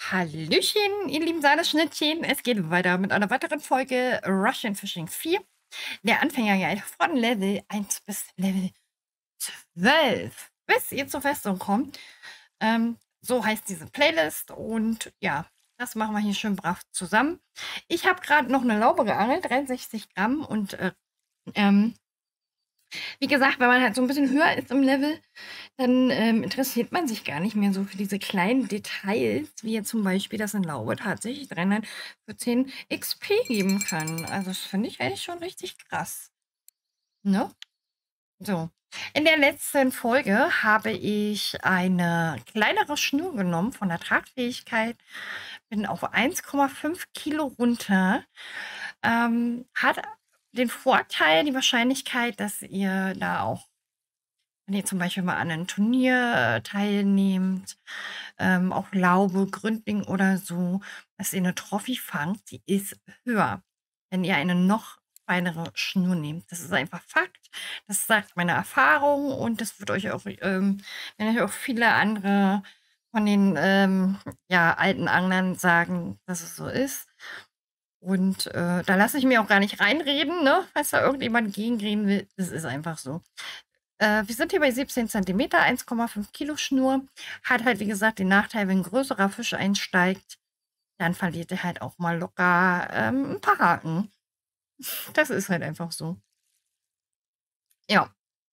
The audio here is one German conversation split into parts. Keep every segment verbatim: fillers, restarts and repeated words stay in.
Hallöchen, ihr lieben Sahneschnittchen. Es geht weiter mit einer weiteren Folge Russian Fishing vier. Der Anfängerguide von Level eins bis Level zwölf. Bis ihr zur Festung kommt. Ähm, so heißt diese Playlist. Und ja, das machen wir hier schön brav zusammen. Ich habe gerade noch eine Laube geangelt, dreiundsechzig Gramm. Und äh, ähm, wie gesagt, wenn man halt so ein bisschen höher ist im Level, dann ähm, interessiert man sich gar nicht mehr so für diese kleinen Details, wie jetzt zum Beispiel, dass ein Laube tatsächlich dreihundertvierzehn X P geben kann. Also das finde ich eigentlich schon richtig krass. Ne? So. In der letzten Folge habe ich eine kleinere Schnur genommen von der Tragfähigkeit, bin auf eins Komma fünf Kilo runter. Ähm, hat den Vorteil, die Wahrscheinlichkeit, dass ihr da auch, wenn ihr zum Beispiel mal an einem Turnier äh, teilnehmt, ähm, auch Laube, Gründling oder so, dass ihr eine Trophy fangt, die ist höher, wenn ihr eine noch feinere Schnur nehmt. Das ist einfach Fakt. Das sagt meine Erfahrung und das wird euch auch, ähm, wenn euch auch viele andere von den ähm, ja, alten Anglern sagen, dass es so ist. Und äh, da lasse ich mir auch gar nicht reinreden, ne? Falls da irgendjemand gegenreden will. Das ist einfach so. Äh, wir sind hier bei siebzehn Zentimeter, eins Komma fünf Kilo Schnur. Hat halt, wie gesagt, den Nachteil, wenn ein größerer Fisch einsteigt, dann verliert er halt auch mal locker ähm, ein paar Haken. Das ist halt einfach so. Ja,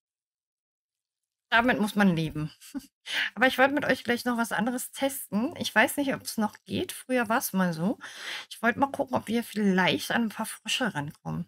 damit muss man leben. Aber ich wollte mit euch gleich noch was anderes testen. Ich weiß nicht, ob es noch geht. Früher war es mal so. Ich wollte mal gucken, ob wir vielleicht an ein paar Frösche rankommen.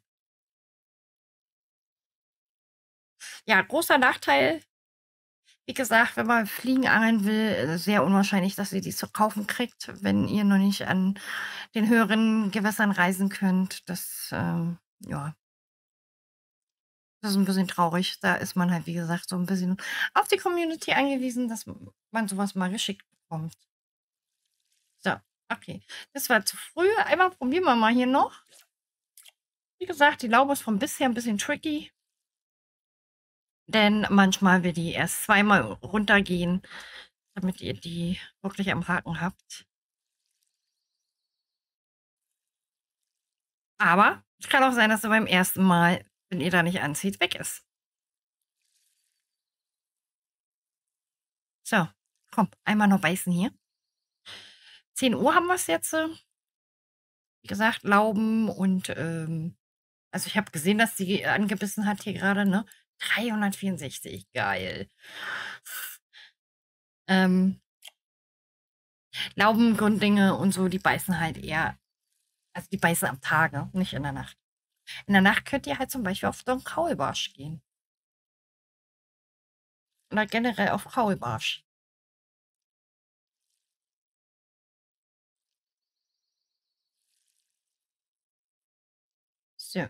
Ja, großer Nachteil, wie gesagt, wenn man Fliegen angeln will, äh, sehr unwahrscheinlich, dass ihr die zu kaufen kriegt, wenn ihr noch nicht an den höheren Gewässern reisen könnt. Das, ähm, ja, das ist ein bisschen traurig. Da ist man halt, wie gesagt, so ein bisschen auf die Community angewiesen, dass man sowas mal geschickt bekommt. So, okay. Das war zu früh. Einmal probieren wir mal hier noch. Wie gesagt, die Laube ist vom Biss her ein bisschen tricky, denn manchmal will die erst zweimal runtergehen, damit ihr die wirklich am Haken habt. Aber es kann auch sein, dass er beim ersten Mal, wenn ihr da nicht anzieht, weg ist. So, komm, einmal noch beißen hier. zehn Uhr haben wir es jetzt. äh, Wie gesagt, Lauben und, ähm, also ich habe gesehen, dass sie angebissen hat hier gerade, ne? dreihundertvierundsechzig, geil. Ähm, Lauben, Grunddinge und so, die beißen halt eher, also die beißen am Tage, nicht in der Nacht. In der Nacht könnt ihr halt zum Beispiel auf Don Kaulbarsch gehen. Oder generell auf Kaulbarsch. So.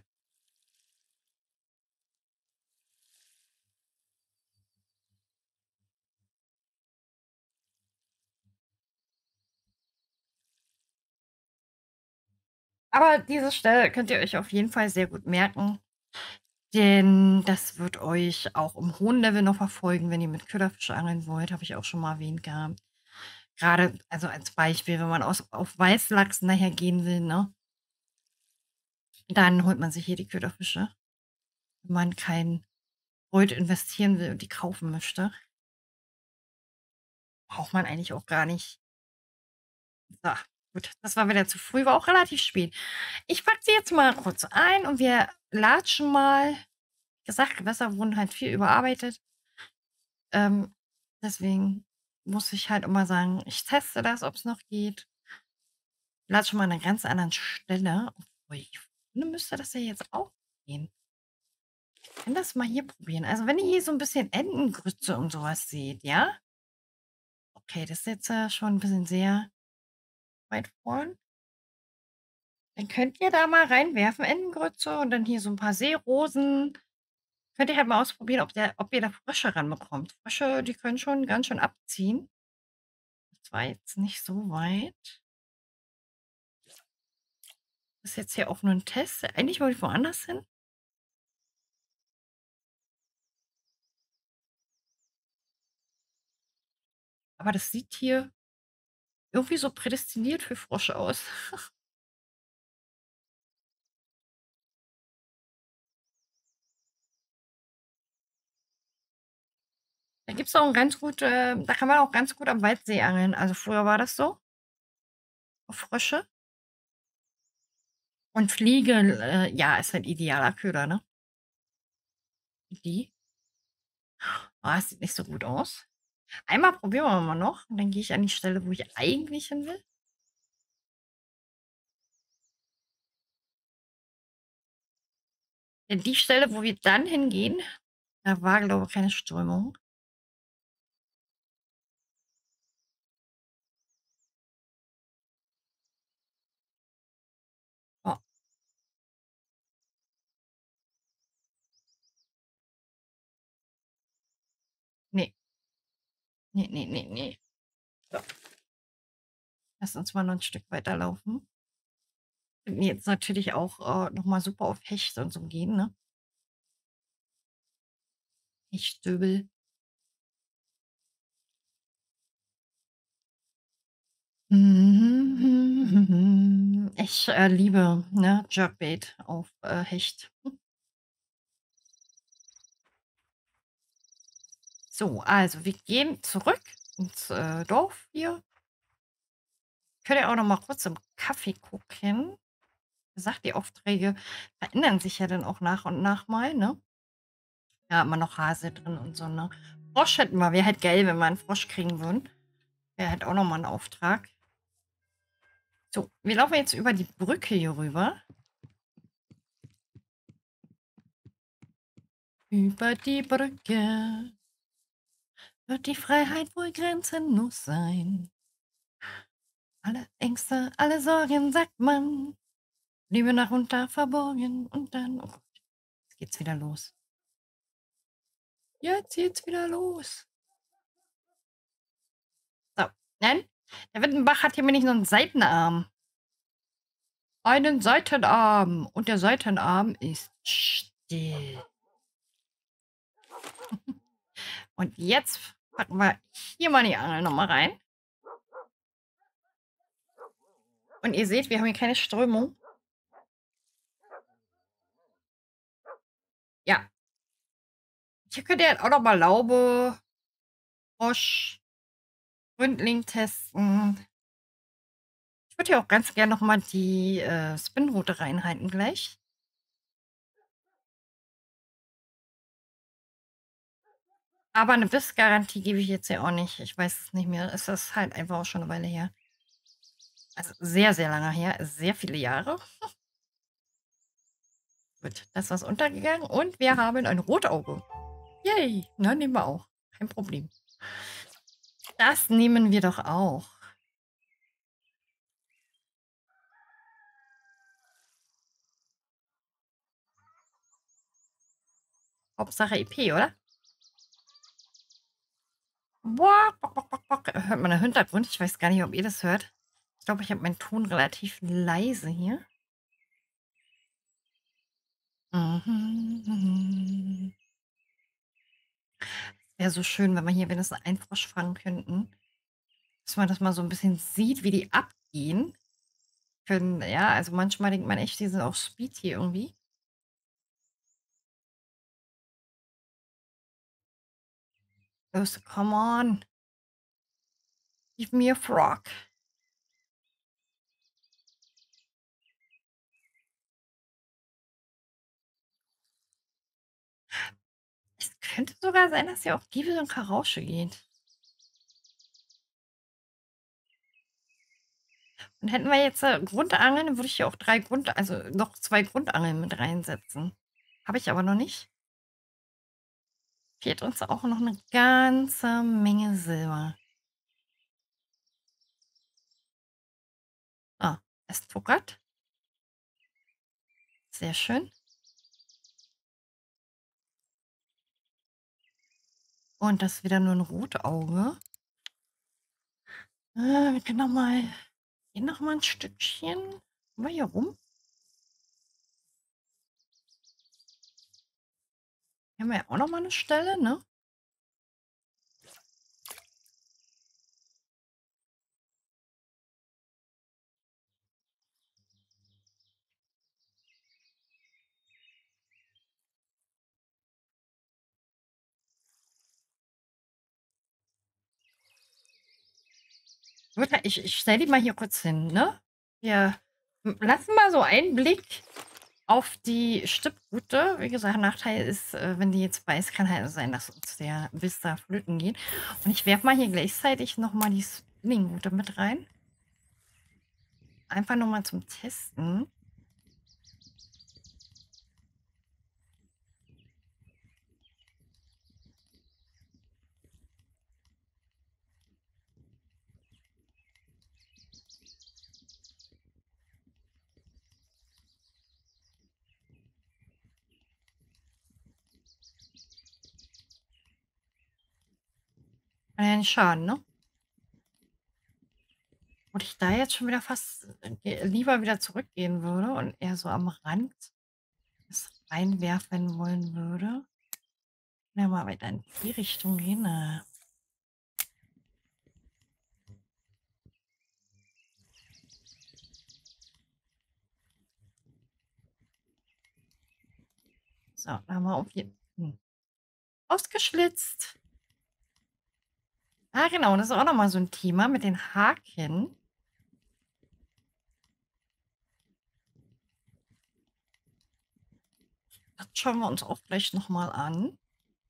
Aber diese Stelle könnt ihr euch auf jeden Fall sehr gut merken, denn das wird euch auch im hohen Level noch verfolgen, wenn ihr mit Köderfisch angeln wollt, habe ich auch schon mal erwähnt gehabt. Gerade, also als Beispiel, wenn man aus, auf Weißlachs nachher gehen will, ne, dann holt man sich hier die Köderfische. Wenn man kein Gold investieren will und die kaufen möchte, braucht man eigentlich auch gar nicht. So, gut, das war wieder zu früh, war auch relativ spät. Ich packe sie jetzt mal kurz ein und wir latschen mal. Wie gesagt, Gewässer wurden halt viel überarbeitet. Ähm, deswegen muss ich halt immer sagen, ich teste das, ob es noch geht. Latsche mal an einer ganz anderen Stelle. Obwohl, ich finde, müsste das ja jetzt auch gehen. Ich kann das mal hier probieren. Also, wenn ihr hier so ein bisschen Entengrütze und sowas seht, ja? Okay, das ist jetzt äh, schon ein bisschen sehr weit vorn. Dann könnt ihr da mal reinwerfen, Entengrütze und dann hier so ein paar Seerosen. Könnt ihr halt mal ausprobieren, ob, der, ob ihr da Frösche ranbekommt. Frösche, die können schon ganz schön abziehen. Das war jetzt nicht so weit. Das ist jetzt hier auch nur ein Test. Eigentlich wollte ich woanders hin. Aber das sieht hier irgendwie so prädestiniert für Frosche aus. Da gibt's auch 'n ganz gut äh, da kann man auch ganz gut am Waldsee angeln. Also, früher war das so auf Frösche. Und Fliegel, äh, ja, ist halt idealer Köder, ne? Die? Ah, es sieht nicht so gut aus. Einmal probieren wir mal noch und dann gehe ich an die Stelle, wo ich eigentlich hin will. Denn die Stelle, wo wir dann hingehen, da war, glaube ich, keine Strömung. Oh, ne, ne, ne, ne, ne. So, lass uns mal noch 'n Stück weiterlaufen. Könnten jetzt natürlich auch, äh, noch mal super auf Hecht und so gehen, ne? Hechtstöbel. Mhm. Ich, äh, liebe, ne, Jerkbait auf, äh, Hecht. So, also wir gehen zurück ins, äh, Dorf hier. Könnt ihr auch noch mal kurz im Kaffee gucken. Wie gesagt, die Aufträge verändern sich ja dann auch nach und nach mal, ne? Ja, immer noch Hase drin und so, ne? Frosch hätten wir. Wäre halt geil, wenn wir einen Frosch kriegen würden. Wäre halt auch noch mal 'n Auftrag. So, wir laufen jetzt über die Brücke hier rüber. Über die Brücke wird die Freiheit wohl grenzenlos sein. Alle Ängste, alle Sorgen, sagt man, Liebe nach unter verborgen und dann, oh Gott, jetzt geht's wieder los. Jetzt geht's wieder los. So, nein, der Wittenbach hat hier nämlich noch einen Seitenarm. Einen Seitenarm und der Seitenarm ist still. Und jetzt packen wir hier mal die Angel noch mal rein. Und ihr seht, wir haben hier keine Strömung. Ja, hier könnt ihr halt auch noch mal Laube, Frosch, Gründling testen. Ich würde ja auch ganz gerne noch mal die, äh, Spinrute reinhalten gleich. Aber eine Bissgarantie gebe ich jetzt ja auch nicht. Ich weiß es nicht mehr. Es ist halt einfach auch schon eine Weile her. Also, sehr, sehr lange her, sehr viele Jahre. Gut, das ist untergegangen und wir haben ein Rotauge. Yay, ne, nehmen wir auch. Kein Problem. Das nehmen wir doch auch. Hauptsache E P, oder? Boah, bock, bock, bock, bock. Hört man im Hintergrund? Ich weiß gar nicht, ob ihr das hört. Ich glaube, ich habe meinen Ton relativ leise hier. Mhm, mhm. Wäre so schön, wenn wir hier wenigstens einen Frosch fangen könnten. Dass man das mal so ein bisschen sieht, wie die abgehen können. Ja, also manchmal denkt man echt, die sind auf Speed hier irgendwie. Los, come on, give me a frog. Es könnte sogar sein, dass sie auf Diebel und Karausche geht. Und hätten wir jetzt, äh, Grundangeln, dann würde ich hier auch drei Grund also noch zwei Grundangeln mit reinsetzen. Habe ich aber noch nicht. Fehlt uns auch noch eine ganze Menge Silber. Ah, es tuckert. Sehr schön. Und das ist wieder nur ein Rotauge. Äh, wir können noch mal hier noch mal 'n Stückchen. Mal hier rum. Hier haben wir ja auch noch mal 'ne Stelle, ne? Gut, ich ich stelle die mal hier kurz hin, ne? Wir m lassen mal so einen Blick auf die Stippgute. Wie gesagt, Nachteil ist, äh, wenn die jetzt beißt, kann halt sein, dass uns der Biss da flöten geht. Und ich werfe mal hier gleichzeitig noch mal die Spinningrute mit rein. Einfach nur mal zum Testen. Kann ja nicht schaden, ne? Und ich da jetzt schon wieder fast äh, lieber wieder zurückgehen würde und eher so am Rand es reinwerfen wollen würde. Ja, mal weiter in die Richtung gehen. Äh. So, da haben wir auf jeden hm, ausgeschlitzt. Ah, genau, das ist auch noch mal so ein Thema mit den Haken. Das schauen wir uns auch gleich noch mal an.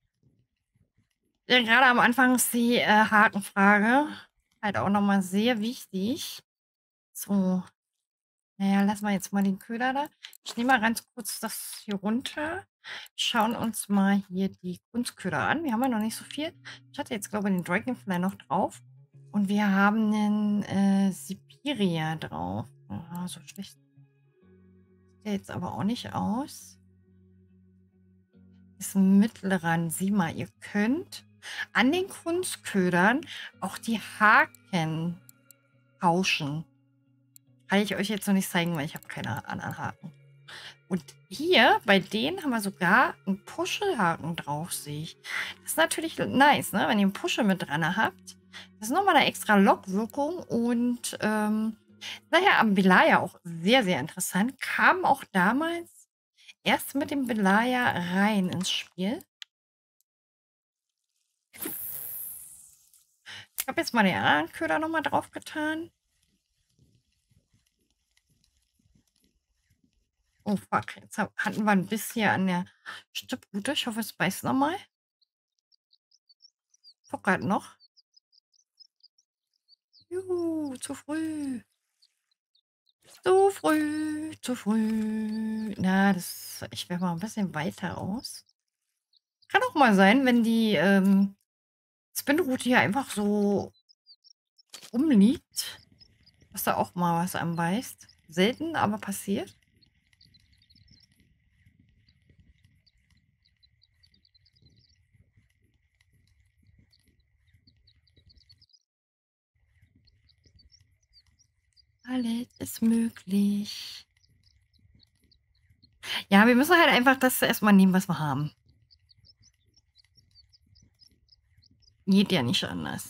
Ja, grade am Anfang ist die, äh, Hakenfrage halt auch noch mal sehr wichtig. So, na ja, lassen wir jetzt mal den Köder da. Ich nehme mal ganz kurz das hier runter. Schauen uns mal hier die Kunstköder an. Wir haben ja noch nicht so viel. Ich hatte jetzt, glaube ich, den Dragonfly noch drauf. Und wir haben 'nen, äh, Sipiria drauf. Ah, so schlecht sieht der jetzt aber auch nicht aus. Ist 'n mittlerer Siemer. Ihr könnt an den Kunstködern auch die Haken tauschen. Kann ich euch jetzt noch nicht zeigen, weil ich habe keine anderen Haken. Und hier bei denen haben wir sogar 'n Puschelhaken drauf, sehe ich. Das ist natürlich nice, ne, wenn ihr 'n Puschel mit dran habt. Das ist noch mal 'ne extra Lockwirkung und, ähm, daher am Belaya auch sehr, sehr interessant. Kam auch damals erst mit dem Belaya rein ins Spiel. Ich habe jetzt mal den anderen Köder noch mal drauf getan. Oh fuck, jetzt ha hatten wir 'n Biss hier an der Stippgute. Ich hoffe, es beißt noch mal. Fuckert noch. Juhu, zu früh. Zu früh, zu früh. Na, das ich werfe mal 'n bisschen weiter aus. Kann auch mal sein, wenn die, ähm, Spinrute hier einfach so rumliegt, dass da auch mal was anbeißt. Selten, aber passiert. Alles ist möglich. Ja, wir müssen halt einfach das erst mal nehmen, was wir haben. Geht ja nicht anders.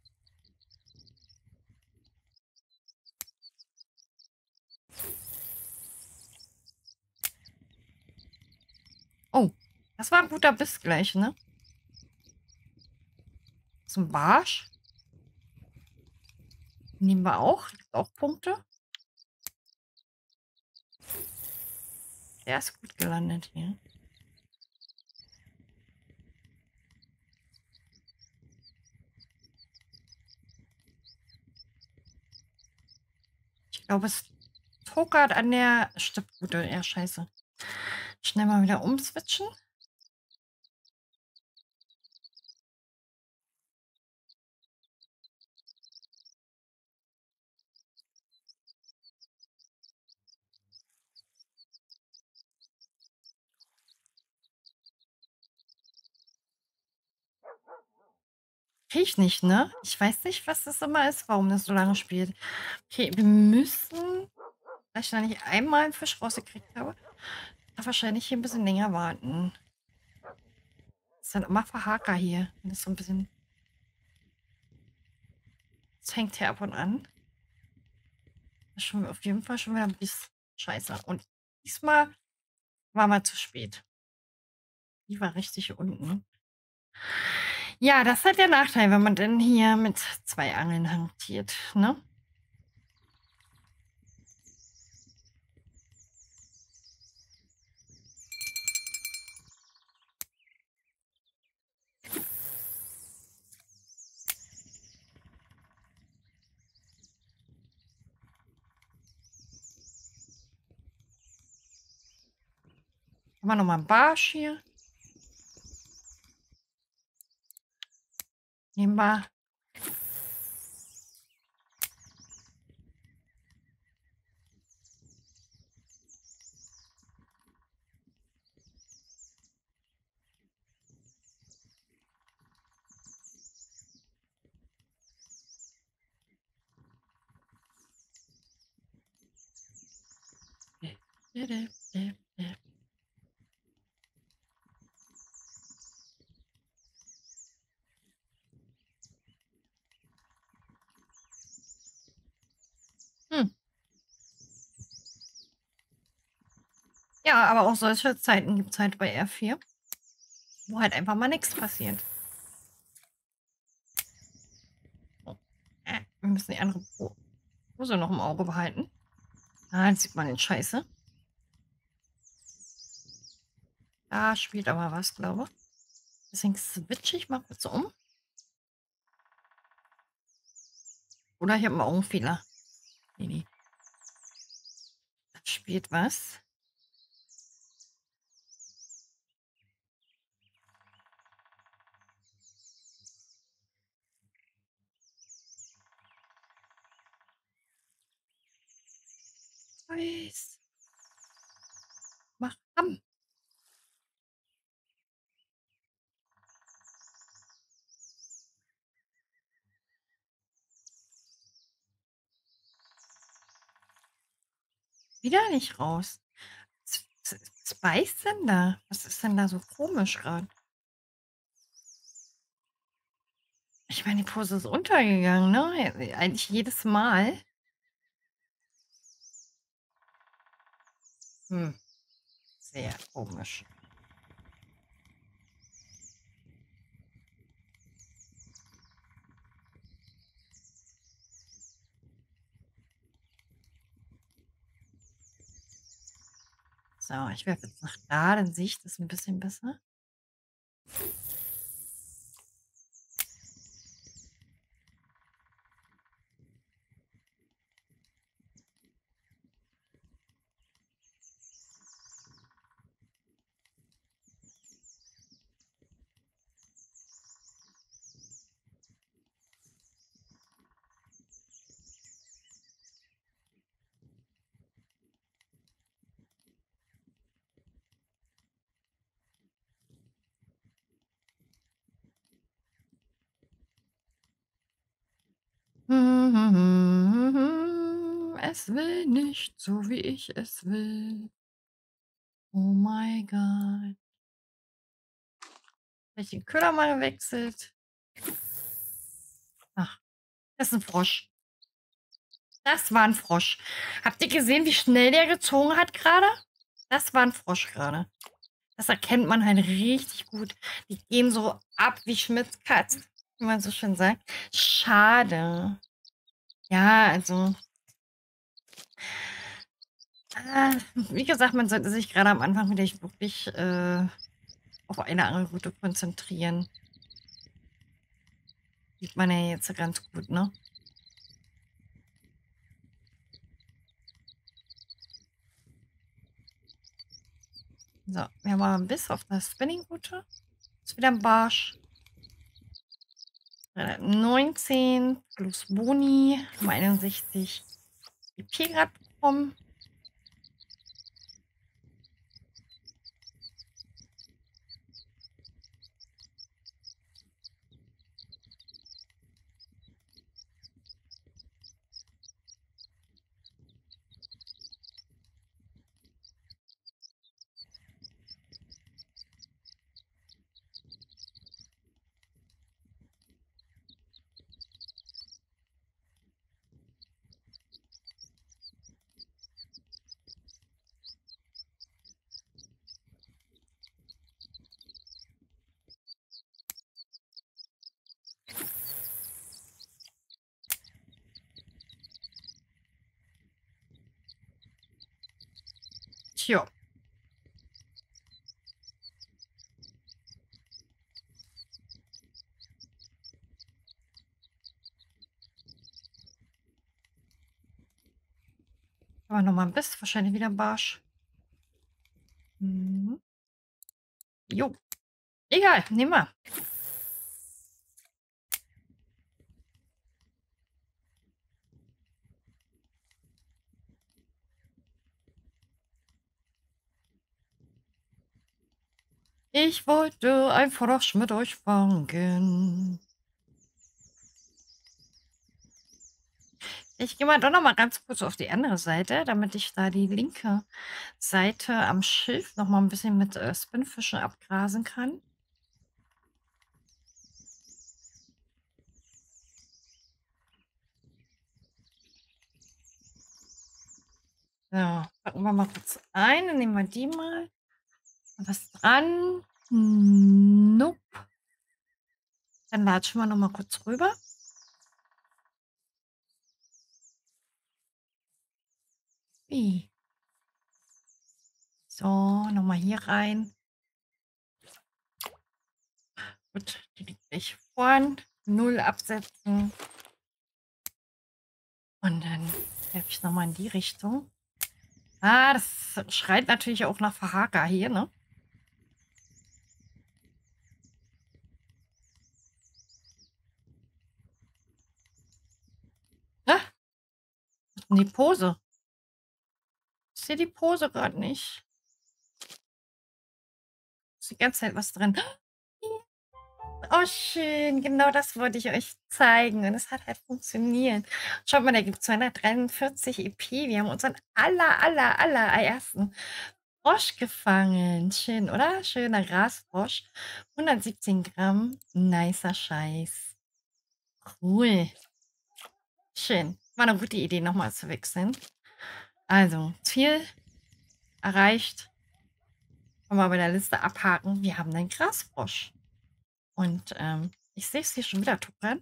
Oh, das war 'n guter Biss gleich, ne? Ist 'n Barsch. Nehmen wir auch. Gibt auch Punkte. Der ist gut gelandet hier. Ich glaube, es tuckert an der Stippgute. Ja, scheiße. Schnell mal wieder umswitchen. Riecht nicht, ne? Ich weiß nicht, was das immer ist, warum das so lange spielt. Okay, wir müssen, weil ich da nicht einmal 'n Fisch rausgekriegt habe, wahrscheinlich hier 'n bisschen länger warten. Ist dann immer Verhaker hier, wenn das so 'n bisschen es hängt hier ab und an. Ist schon auf jeden Fall schon wieder 'n Biss. Scheiße. Und diesmal war mal zu spät. Die war richtig unten. Ja, das ist halt der Nachteil, wenn man denn hier mit zwei Angeln hantiert, ne? Haben wir noch mal einen Barsch hier? Nehmen wir. Hm. Ja, aber auch solche Zeiten gibt es halt bei R vier, wo halt einfach mal nichts passiert. Oh. Äh, wir müssen die andere Po- Pose noch im Auge behalten. Ah, jetzt sieht man den Scheiße. Da spielt aber was, glaube ich. Deswegen switche ich mal kurz um. Oder ich habe einen Augenfehler. Nee, nee. Da spielt was. Weiß. Mach am. Wieder nicht raus. Was, was, was beißt denn da? Was ist denn da so komisch gerade? Ich meine, die Pose ist untergegangen, ne? Eigentlich jedes Mal. Hm, sehr komisch. So, ich werfe jetzt nach da, dann sehe ich das ein bisschen besser. Es will nicht so, wie ich es will. Oh mein Gott. Habe ich den Köder mal gewechselt? Ach, das ist ein Frosch. Das war ein Frosch. Habt ihr gesehen, wie schnell der gezogen hat gerade? Das war ein Frosch gerade. Das erkennt man halt richtig gut. Die gehen so ab wie Schmitz Katz, wie man so schön sagt. Schade. Ja, also, äh, wie gesagt, man sollte sich gerade am Anfang wieder wirklich äh, auf eine Angelroute konzentrieren. Sieht man ja jetzt ganz gut, ne? So, wir haben aber ein Biss auf der Spinningroute. Ist wieder ein Barsch. neunzehn plus Boni, haben einundsechzig I P gerade bekommen. Tja. Aber noch mal ein bisschen, wahrscheinlich wieder Barsch. Mhm. Jo. Egal, nehmen wir. Ich wollte ein Frosch mit euch fangen. Ich gehe mal doch noch mal ganz kurz auf die andere Seite, damit ich da die linke Seite am Schilf noch mal ein bisschen mit äh, Spinfischen abgrasen kann. So, packen wir mal kurz ein. Dann nehmen wir die mal. Was dran? Nope. Dann latschen wir noch mal kurz rüber. Wie? So, noch mal hier rein. Gut, die liegt gleich vorn. Null absetzen. Und dann helfe ich noch mal in die Richtung. Ah, das schreit natürlich auch nach Verhaker hier, ne? Ah, was ist denn die Pose? Ich sehe die Pose gerade nicht. Ist die ganze Zeit was drin. Oh, schön. Genau das wollte ich euch zeigen. Und es hat halt funktioniert. Schaut mal, da gibt es zweihundertdreiundvierzig E P. Wir haben unseren aller, aller, aller ersten Frosch gefangen. Schön, oder? Schöner Grasfrosch. hundertsiebzehn Gramm. Nicer Scheiß. Cool. Schön. War eine gute Idee, nochmal zu wechseln. Also, Ziel erreicht. Können wir bei der Liste abhaken. Wir haben einen Grasfrosch. Und ähm, ich sehe es hier schon wieder tuckern.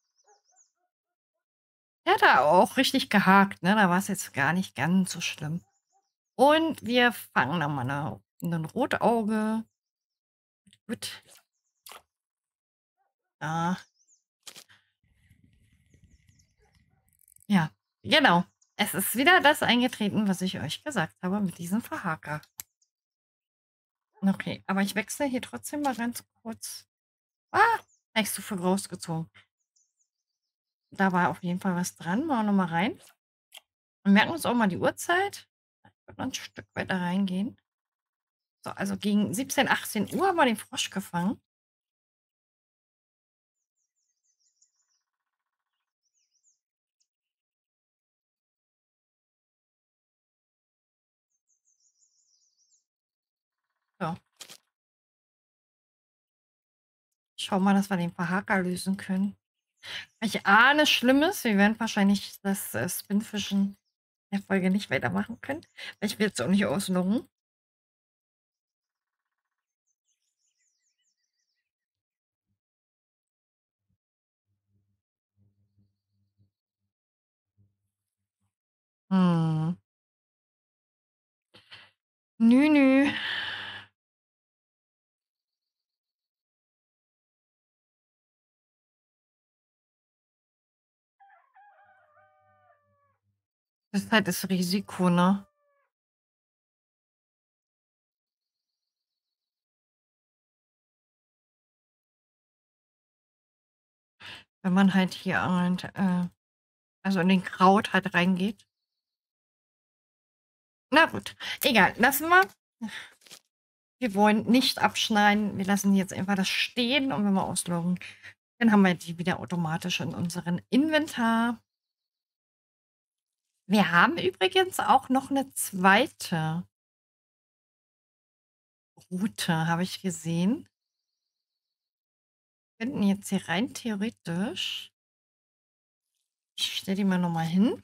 Der hat da auch richtig gehakt, ne? Da war es jetzt gar nicht ganz so schlimm. Und wir fangen nochmal eine, ein Rotauge. Gut. Ja. Ja, genau. Es ist wieder das eingetreten, was ich euch gesagt habe mit diesem Verhaker. Okay, aber ich wechsle hier trotzdem mal ganz kurz. Ah, echt zu viel rausgezogen. Da war auf jeden Fall was dran. Machen wir nochmal rein. Und merken uns auch mal die Uhrzeit. Ich würde noch ein Stück weiter reingehen. So, also gegen siebzehn, achtzehn Uhr haben wir den Frosch gefangen. So. Schau mal, dass wir den Verhaker lösen können. Ich ahne Schlimmes. Wir werden wahrscheinlich das äh, Spinfischen in der Folge nicht weitermachen können. Weil ich will es auch nicht ausloggen. Hm. Nü, nü. Das ist halt das Risiko, ne? Wenn man halt hier halt, äh, also in den Kraut halt reingeht. Na gut, egal, lassen wir. Wir wollen nicht abschneiden. Wir lassen jetzt einfach das stehen und wenn wir ausloggen, dann haben wir die wieder automatisch in unserem Inventar. Wir haben übrigens auch noch eine zweite Route, habe ich gesehen. Wir könnten jetzt hier rein theoretisch. Ich stelle die mal noch mal hin.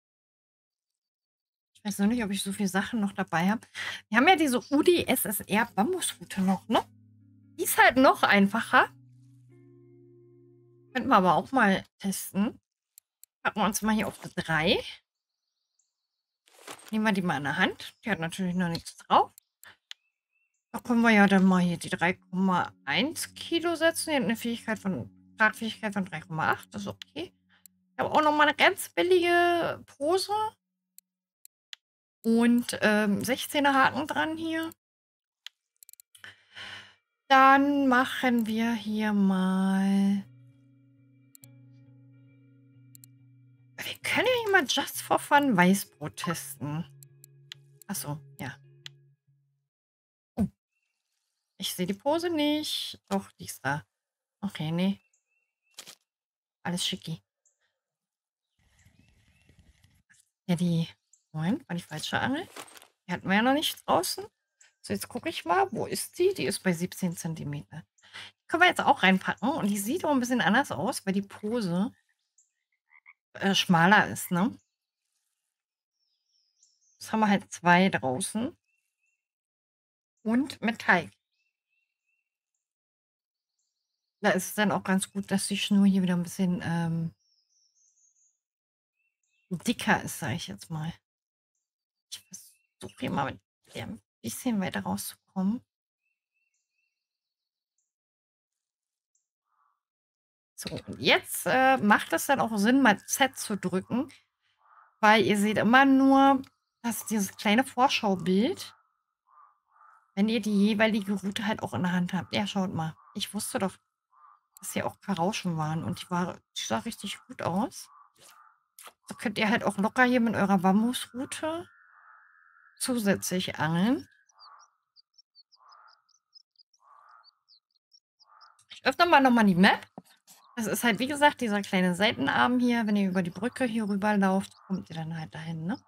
Ich weiß noch nicht, ob ich so viele Sachen noch dabei habe. Wir haben ja diese U D I S S R Bambusroute noch, ne? Die ist halt noch einfacher. Könnten wir aber auch mal testen. Packen wir uns mal hier auf drei. nehmen wir die mal in der Hand. Die hat natürlich noch nichts drauf. Da können wir ja dann mal hier die drei Komma eins Kilo setzen. Die hat eine Fähigkeit von, Tragfähigkeit von drei Komma acht. Das ist okay. Ich habe auch noch mal eine ganz billige Pose. Und ähm, sechzehner Haken dran hier. Dann machen wir hier mal... Wir können ja hier mal just for fun Weißbrot testen. Achso, ja. Oh. Ich sehe die Pose nicht. Doch, die ist da. Okay, nee. Alles schicki. Ja, die... Moment, war die falsche Angel? Die hatten wir ja noch nicht draußen. So, jetzt gucke ich mal. Wo ist die? Die ist bei siebzehn Zentimeter. Die können wir jetzt auch reinpacken. Und die sieht auch ein bisschen anders aus, weil die Pose äh, schmaler ist, ne? Jetzt haben wir halt zwei draußen. Und mit Teig. Da ist es dann auch ganz gut, dass die Schnur hier wieder ein bisschen ähm, dicker ist, sage ich jetzt mal. Ich versuche hier mal mit der ein bisschen weiter rauszukommen. So, und jetzt äh, macht es dann auch Sinn, mal Z zu drücken, weil ihr seht immer nur, dass dieses kleine Vorschaubild, wenn ihr die jeweilige Route halt auch in der Hand habt. Ja, schaut mal. Ich wusste doch, dass hier auch Karauschen waren und die, war, die sah richtig gut aus. So könnt ihr halt auch locker hier mit eurer Bambusroute zusätzlich angeln. Ich öffne mal nochmal die Map. Das ist halt, wie gesagt, dieser kleine Seitenarm hier. Wenn ihr über die Brücke hier rüber lauft, kommt ihr dann halt dahin, ne?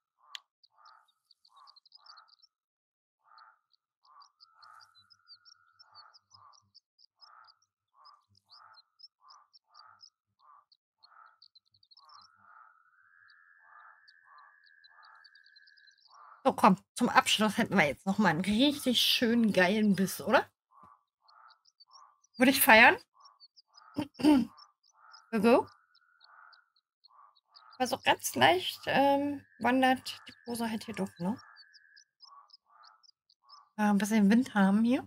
So, komm, zum Abschluss hätten wir jetzt nochmal einen richtig schönen, geilen Biss, oder? Würde ich feiern. Go, go. Aber so ganz leicht ähm, wandert die Pose halt hier doch, ne? Äh, ein bisschen Wind haben hier.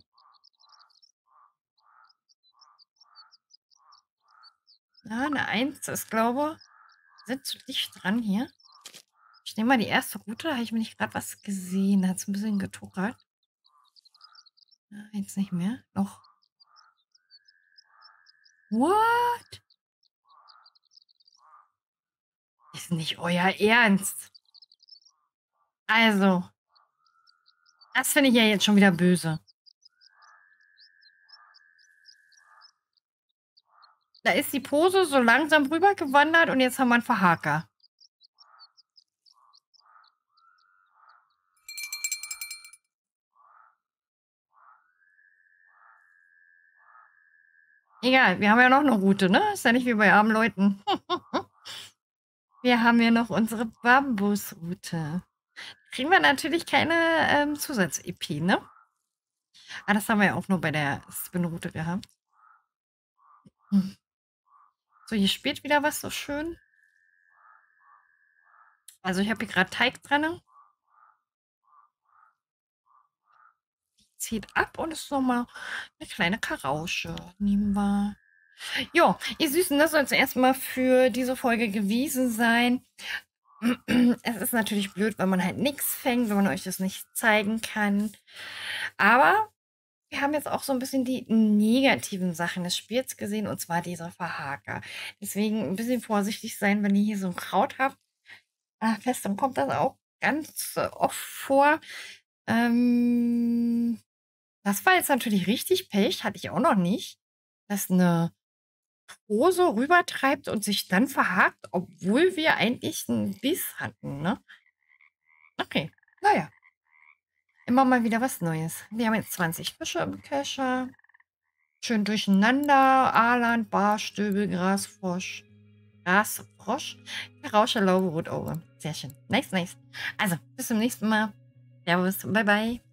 Ja, eine Eins ist, glaube ich, sind zu dicht dran hier. Ich nehme mal die erste Route. Da habe ich mir nicht gerade was gesehen. Da hat es ein bisschen getuckert. Ja, jetzt nicht mehr. Noch. What? Ist nicht euer Ernst. Also, das finde ich ja jetzt schon wieder böse. Da ist die Pose so langsam rübergewandert und jetzt haben wir einen Verhaker. Egal, wir haben ja noch eine Route, ne? Ist ja nicht wie bei armen Leuten. Wir haben ja noch unsere Bambusroute. Kriegen wir natürlich keine ähm, Zusatz-E P, ne? Ah, das haben wir ja auch nur bei der Spin-Route gehabt. Hm. So, hier spielt wieder was so schön. Also ich habe hier gerade Teig dran. Die zieht ab und ist nochmal eine kleine Karausche. Nehmen wir. Jo, ihr Süßen, das soll es erstmal für diese Folge gewesen sein. Es ist natürlich blöd, wenn man halt nichts fängt, wenn man euch das nicht zeigen kann. Aber wir haben jetzt auch so ein bisschen die negativen Sachen des Spiels gesehen, und zwar dieser Verhaker. Deswegen ein bisschen vorsichtig sein, wenn ihr hier so ein Kraut habt. Ah, fest, dann kommt das auch ganz äh, oft vor. Ähm, das war jetzt natürlich richtig Pech, hatte ich auch noch nicht, dass eine Pose rübertreibt und sich dann verhakt, obwohl wir eigentlich einen Biss hatten, ne? Okay, naja. Immer mal wieder was Neues. Wir haben jetzt zwanzig Fische im Kescher. Schön durcheinander. Aaland, Barstöbel, Grasfrosch. Grasfrosch. Rauscher, Laube, Rotauge. Sehr schön. Nice, nice. Also, bis zum nächsten Mal. Servus. Bye, bye.